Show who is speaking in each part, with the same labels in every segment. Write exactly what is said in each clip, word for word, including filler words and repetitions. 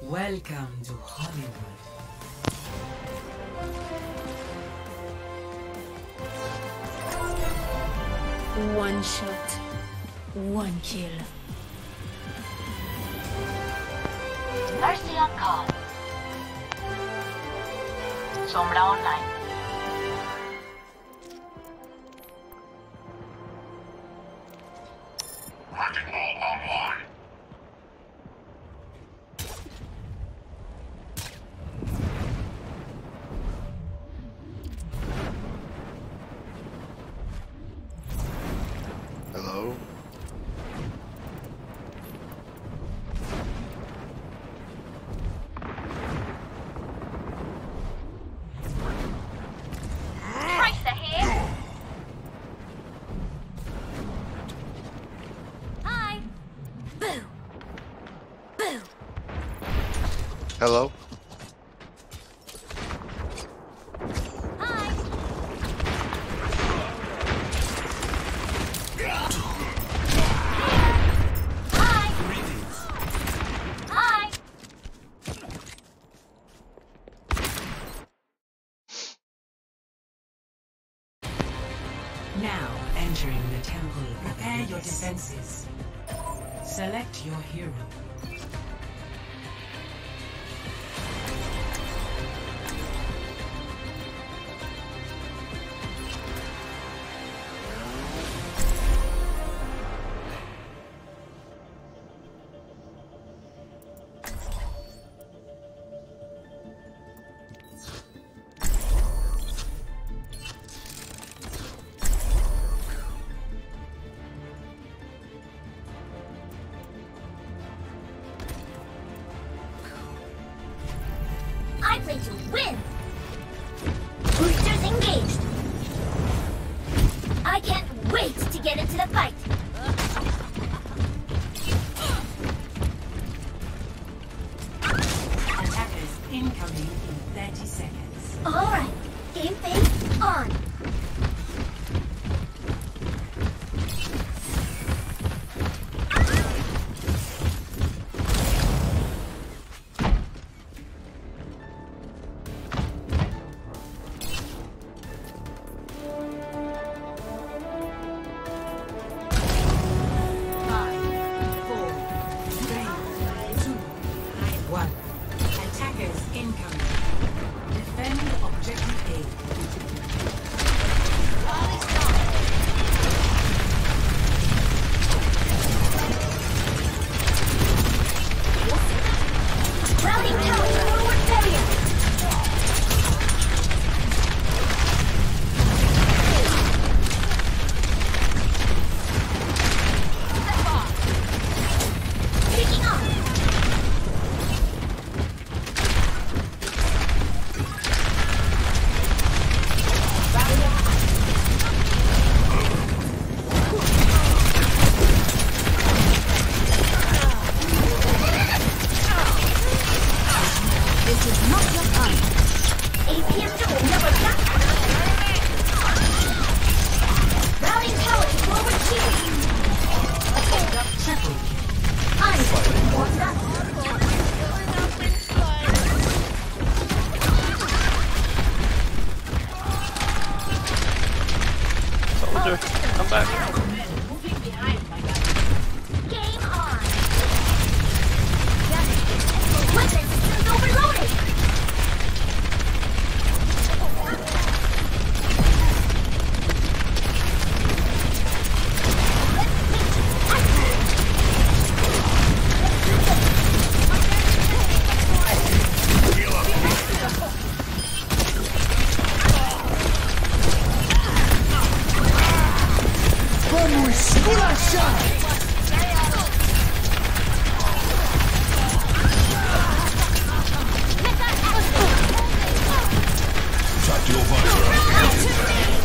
Speaker 1: Welcome to Hollywood.
Speaker 2: One shot, one kill.
Speaker 3: Mercy on call. Sombra online.
Speaker 4: Wrecking ball online. Hello?
Speaker 3: Tracer here. Hi. Boo. Boo.
Speaker 4: Hello?
Speaker 3: Hi. Hi. Hi.
Speaker 1: Now entering the temple, prepare your defenses. Select your hero.
Speaker 3: I play to win. Boosters engaged. I can't wait to get into the fight.
Speaker 1: Attackers incoming in thirty seconds.
Speaker 3: All right, game face on.
Speaker 1: Five, four, three, two, one. Attackers incoming. Defend objective A.
Speaker 3: Routing tower forward barrier. Taking off. This is not your time. A P M to number one. Routing tower forward shield.
Speaker 1: Triple kill.
Speaker 3: I'm for that.
Speaker 5: Soldier, come back.
Speaker 3: Game on. Weapon systems overloaded.
Speaker 6: Vamos esculachar!
Speaker 4: Tactical fire.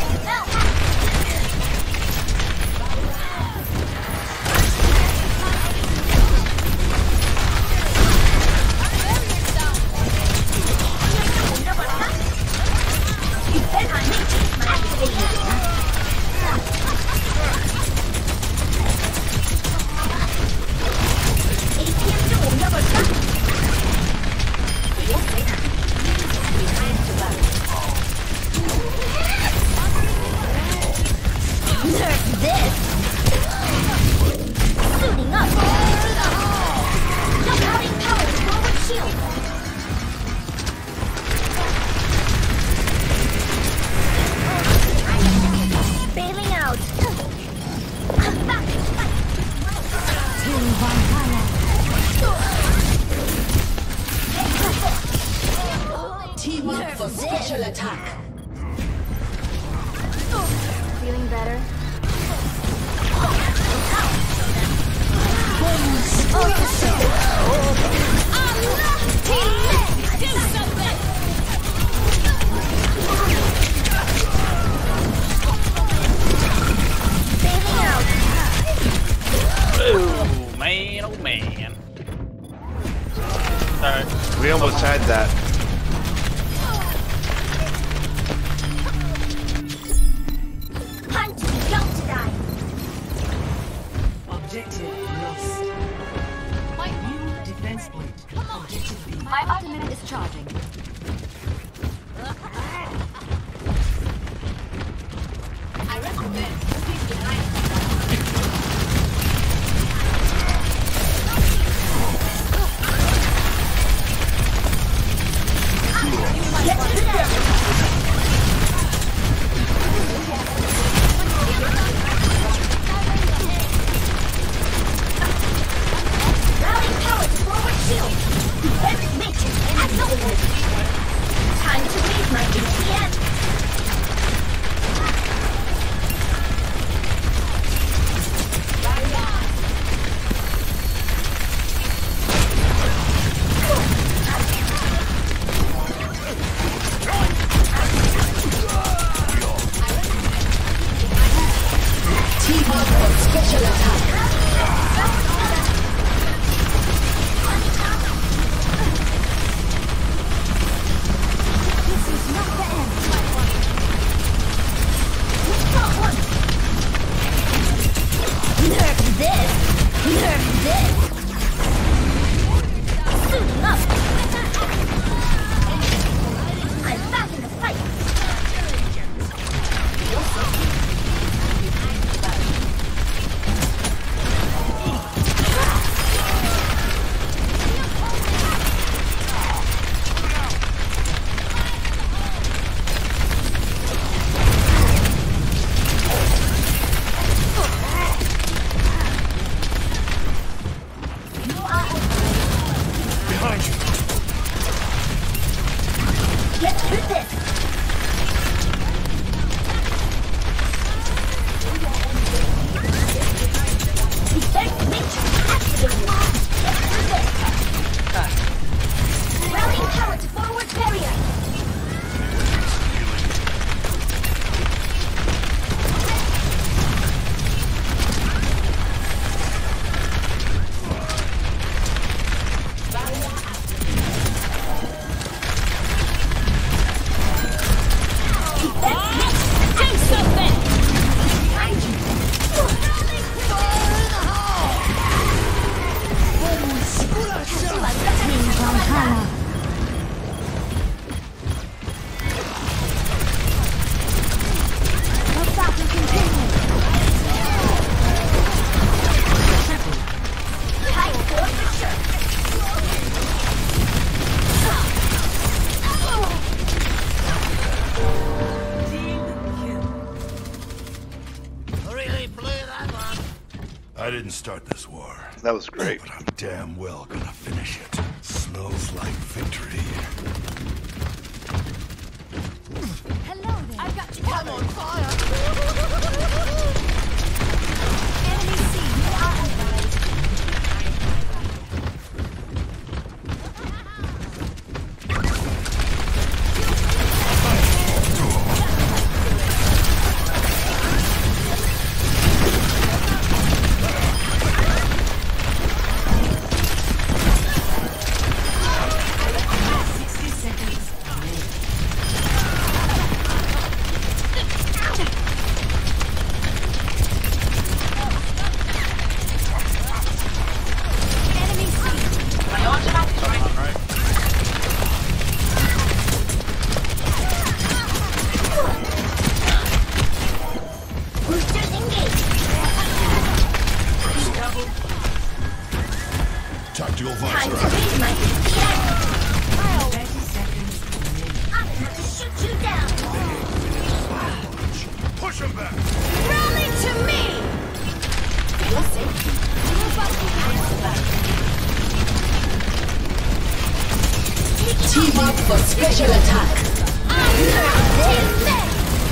Speaker 3: Activated.
Speaker 5: man, oh man. Sorry.
Speaker 7: We almost had that.
Speaker 3: Hunt, don't die.
Speaker 1: Objective lost. New defense point. Objective B.
Speaker 3: My ultimate is charging. I recommend looking behind. Get to them! Rally power to forward shield. Defense matrix activated. Time to raise my A P M.
Speaker 4: I didn't start this war.
Speaker 7: That was great.
Speaker 4: But I'm damn well gonna finish it. Smells like victory.
Speaker 3: Hello there. I've got you. I'm on fire. Enemy seen. You are advised.
Speaker 4: Tactical
Speaker 3: Time
Speaker 4: visor
Speaker 3: to
Speaker 4: out.
Speaker 3: raise my thirty seconds. I'm gonna have to shoot you down.
Speaker 4: Push him back.
Speaker 3: Rally to me. Feel safe. Move up behind the back. Team up for special attack. I'm not this.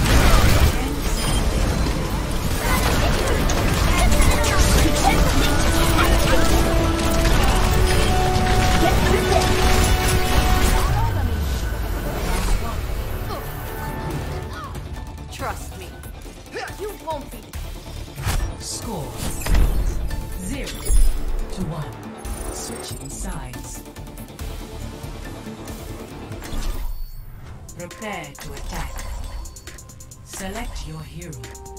Speaker 2: Trust me. You won't be.
Speaker 1: Score zero to one. Switching sides. Prepare to attack. Select your hero.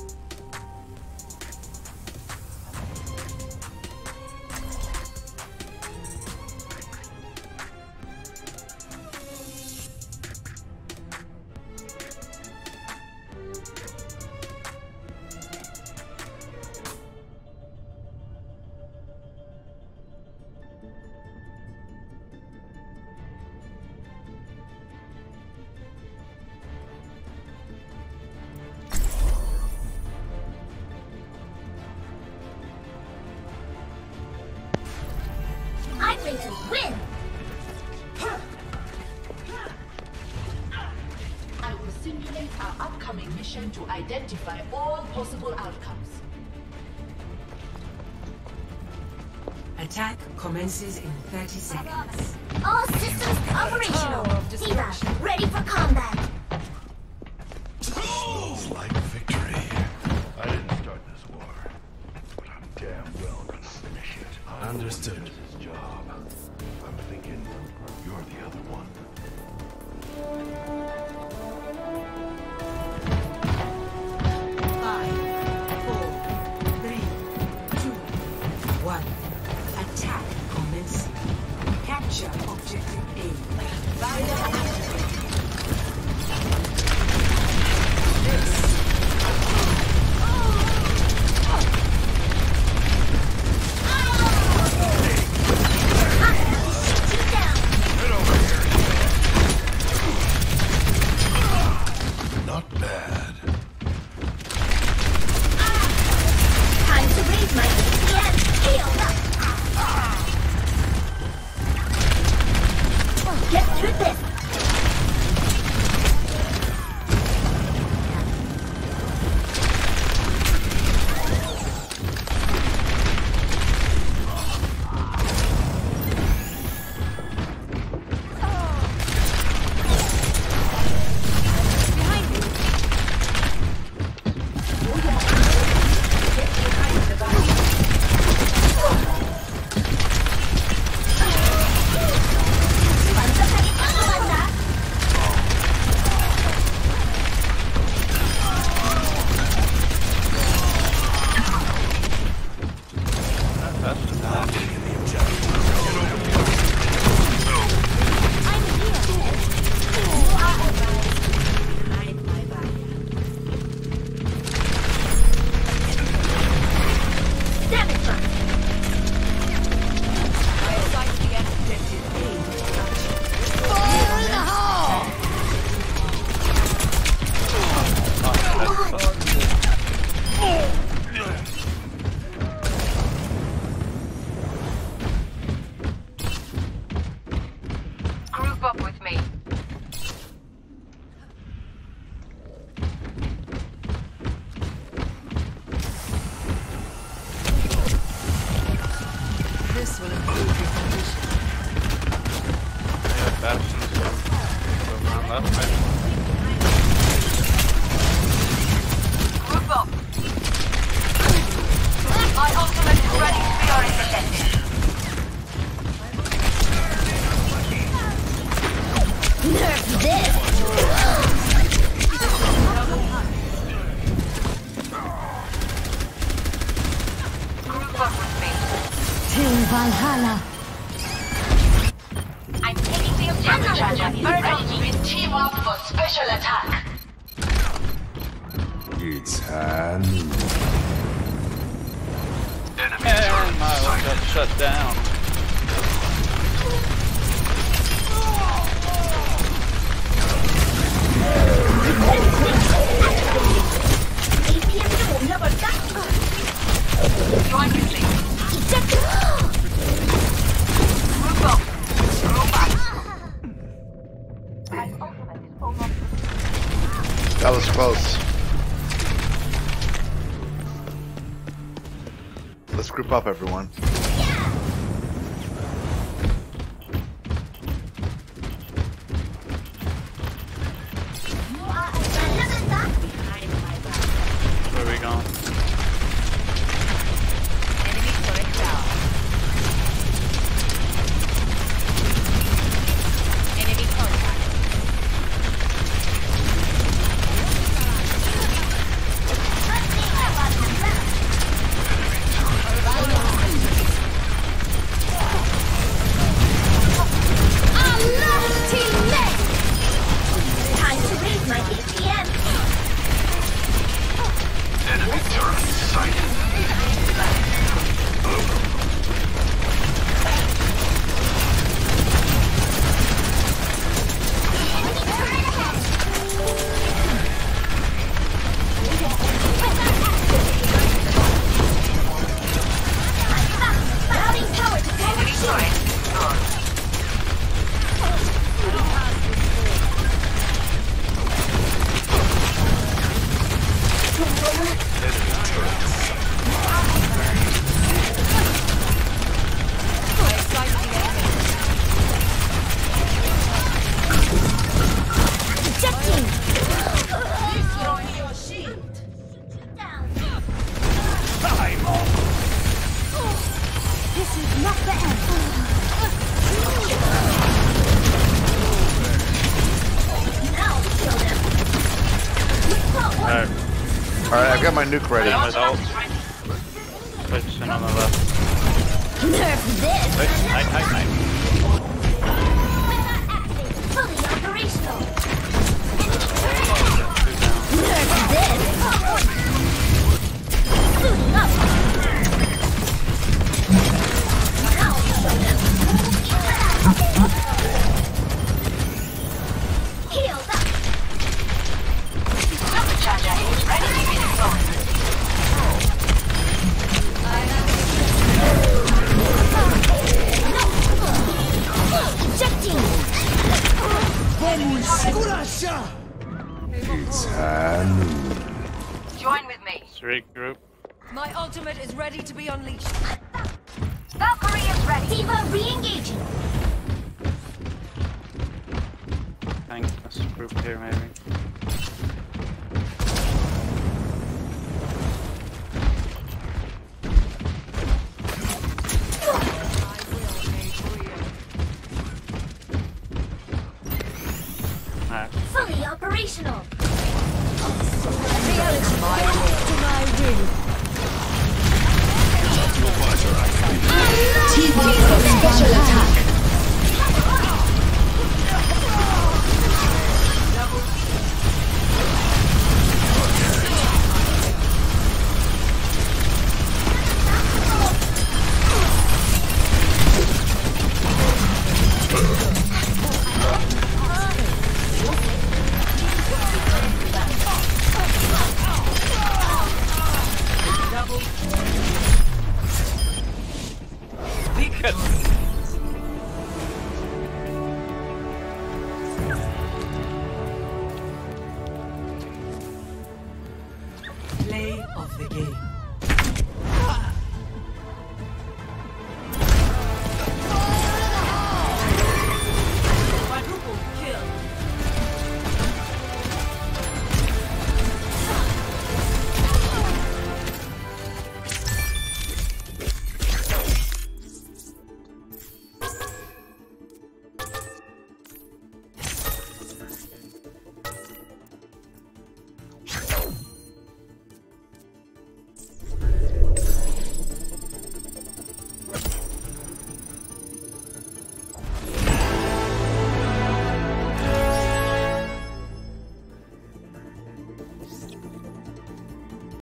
Speaker 3: I'm ready to win!
Speaker 8: I will simulate our upcoming mission to identify all possible outcomes.
Speaker 1: Attack commences in thirty seconds.
Speaker 3: All systems operational! D.Va, ready for combat!
Speaker 4: Smells like victory. I didn't start this war, but I'm damn well gonna finish it. I'm
Speaker 6: Understood.
Speaker 4: This is job. I'm thinking you're the other one.
Speaker 1: Five, four, three, two, one. Attack commencing. Capture objective A. Final activate. This.
Speaker 4: Not bad.
Speaker 3: Time to raise my A P M! Heal up! Get through this!
Speaker 9: Group up with me.
Speaker 1: This will improve your condition.
Speaker 5: Yeah, that's around that way.
Speaker 9: Group up. My ultimate is ready to be our intercepted.
Speaker 3: Nerf this!
Speaker 9: Group up with me.
Speaker 2: Till Valhalla.
Speaker 9: I'm taking the objective.
Speaker 8: Jaja, ready to team up for special attack.
Speaker 4: It's hand.
Speaker 5: And my ult got shut down.
Speaker 3: A P M 좀 올려볼까?
Speaker 9: Join me, please. Group up. Group up. My ultimate is almost.
Speaker 7: That was close. Let's group up, everyone.
Speaker 5: Where are we going?
Speaker 9: Enemy turret down.
Speaker 3: This is not the end. Now kill them.
Speaker 5: Alright,
Speaker 7: Alright, I've got my nuke ready.
Speaker 5: my ult. Focusing on the left.
Speaker 3: Nerf this.
Speaker 5: Wait, night, night, night.
Speaker 3: Fully operational.
Speaker 5: Two down.
Speaker 3: Nerf this. Suiting up. Now show them. Healed up.
Speaker 9: Supercharger is ready to be deployed.
Speaker 3: Ejecting.
Speaker 6: Vamos, esculacha! It's Hanu.
Speaker 9: Join with me.
Speaker 5: Three group.
Speaker 1: My ultimate is ready to be unleashed.
Speaker 9: Valkyrie is ready.
Speaker 3: Diva re-engaging.
Speaker 5: I think this group here maybe. Alright.
Speaker 3: Fully operational.
Speaker 2: Reality my will. To my will. Team up special attack.